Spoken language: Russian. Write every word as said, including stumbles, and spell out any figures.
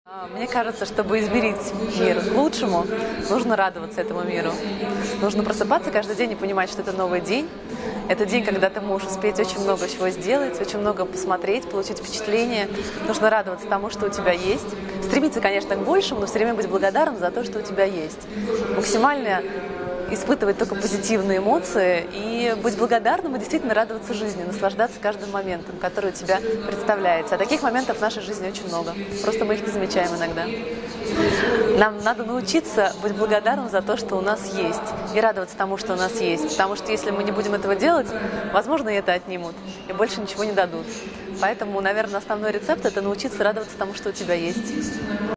А, Мне кажется, чтобы измерить мир к лучшему, нужно радоваться этому миру. Нужно просыпаться каждый день и понимать, что это новый день. Это день, когда ты можешь успеть очень много чего сделать, очень много посмотреть, получить впечатление. Нужно радоваться тому, что у тебя есть. Стремиться, конечно, к большему, но все время быть благодарным за то, что у тебя есть. Максимально испытывать только позитивные эмоции и быть благодарным и действительно радоваться жизни, наслаждаться каждым моментом, который у тебя представляется. А таких моментов в нашей жизни очень много. Просто мы их не замечаем иногда. Нам надо научиться быть благодарным за то, что у нас есть, и радоваться тому, что у нас есть. Потому что если мы не будем этого делать, возможно, и это отнимут, и больше ничего не дадут. Поэтому, наверное, основной рецепт – это научиться радоваться тому, что у тебя есть.